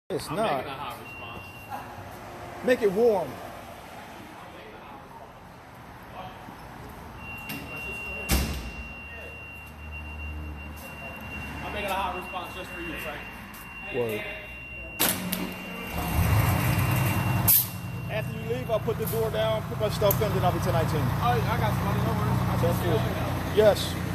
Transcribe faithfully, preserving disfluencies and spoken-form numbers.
It's I'm not. making a hot response. Make it warm. I'm making a hot response just for you, Frank. Word. After you leave, I'll put the door down, put my stuff in, then I'll be ten nineteen. Oh, I got somebody over. That's cool. Yes.